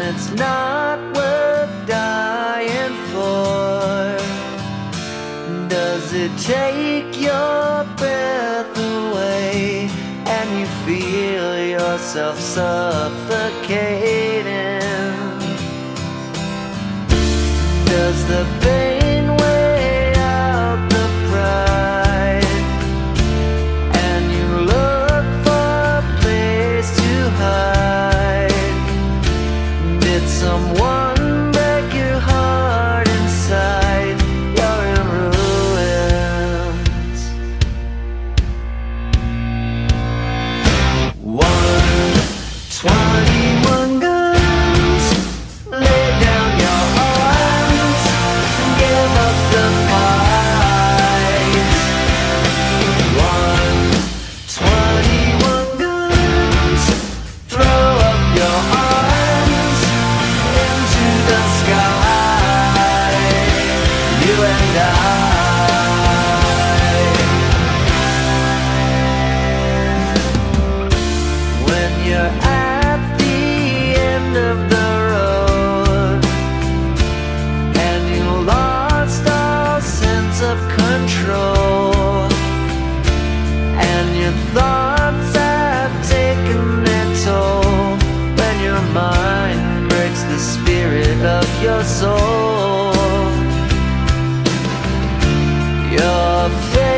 it's not worth dying for? Does it take your breath away and you feel yourself suffocating? Does the pain weigh out the pride and you look for a place to hide? Did someone break your heart inside? You're in ruins. 121 guns, lay down your arms, give up the fight. 121 guns, throw up your arms into the sky. You and I. When you're at the end of the road and you lost all sense of control, and your thoughts have taken their toll, when your mind breaks the spirit of your soul, your faith